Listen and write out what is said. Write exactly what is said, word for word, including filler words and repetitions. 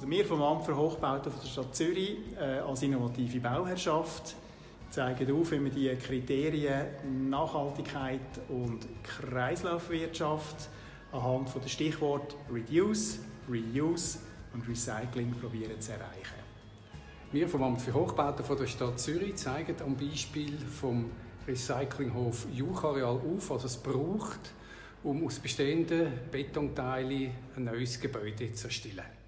Oder wir vom Amt für Hochbauten der Stadt Zürich äh, als innovative Bauherrschaft zeigen auf, wie man die Kriterien Nachhaltigkeit und Kreislaufwirtschaft anhand der Stichworte Reduce, Reuse und Recycling probieren zu erreichen. Wir vom Amt für Hochbauten der Stadt Zürich zeigen am Beispiel vom Recyclinghof Juchareal auf, was es braucht, um aus bestehenden Betonteilen ein neues Gebäude zu erstellen.